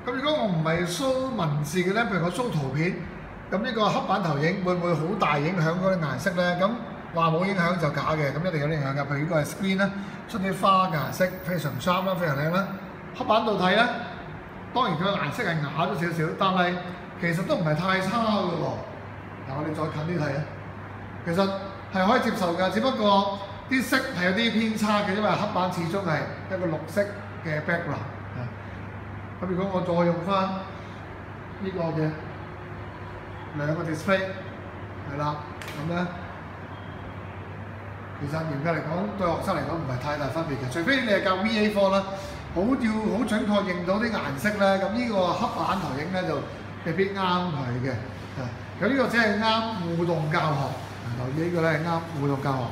咁如果我唔係 show 文字嘅咧，譬如我 show 圖片，咁呢個黑板投影會唔會好大影響嗰啲顏色咧？咁話冇影響就假嘅，咁一定有影響㗎。譬如呢個係 screen 咧，出啲花嘅顏色非常 sharp 啦，非常靚啦。黑板度睇咧，當然佢嘅顏色係啞咗少少，但係其實都唔係太差嘅喎。嗱，我哋再近啲睇啊，其實係可以接受㗎，只不過啲色係有啲偏差嘅，因為黑板始終係一個綠色嘅 background。咁如果我再用翻呢個嘅兩個 display 係啦，咁咧其實嚴格嚟講對學生嚟講唔係太大分別嘅，除非你係教 VA 科啦，要好準確認到啲顏色咧，咁呢個黑板投影咧就未必啱佢嘅。咁呢個只係啱互動教學，留意呢個咧係啱互動教學。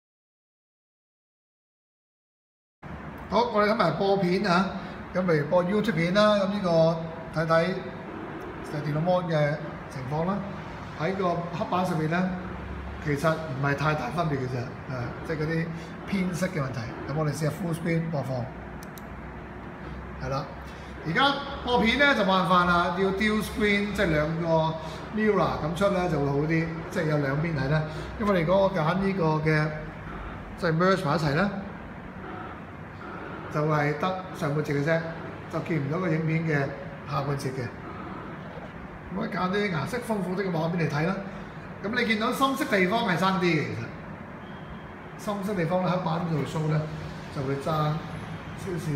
好，我哋睇埋播片啊！咁譬如播 YouTube 片啦，咁呢個睇睇電腦 mon 嘅情況啦。喺個黑板上面咧，其實唔係太大分別嘅啫，即係嗰啲偏色嘅問題。咁我哋試下 full screen 播放，係啦。而家播片咧就冇辦法啦，要 dual screen， 即係兩個 mirror 咁出咧就會好啲，即係有兩邊睇咧。因為你如果我揀呢個嘅即係 merge 埋一齊咧。就係得上半節嘅啫，就見唔到個影片嘅下半節嘅。咁我揀啲顏色豐富啲嘅畫面嚟睇啦。咁你見到深色地方係爭啲嘅，其實深色地方咧黑板度 show 咧就會爭少少。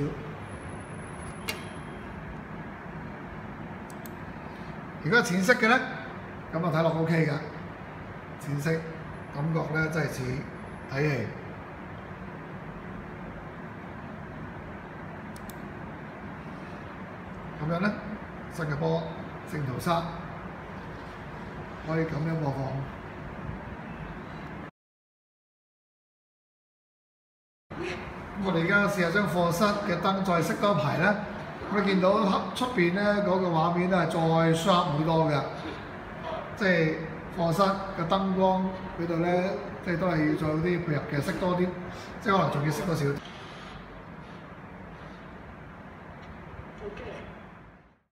如果係淺色嘅咧，咁啊睇落 OK 㗎，淺色感覺咧真係似睇戲。咁樣咧，新加坡聖淘沙可以咁樣播放。我哋而家試下將課室嘅燈再熄多排咧，咁你見到出邊咧嗰個畫面咧係再 sharp 好多嘅，即係課室嘅燈光嗰度咧，即係都係要做啲配合嘅，熄多啲，即係可能仲要熄多少。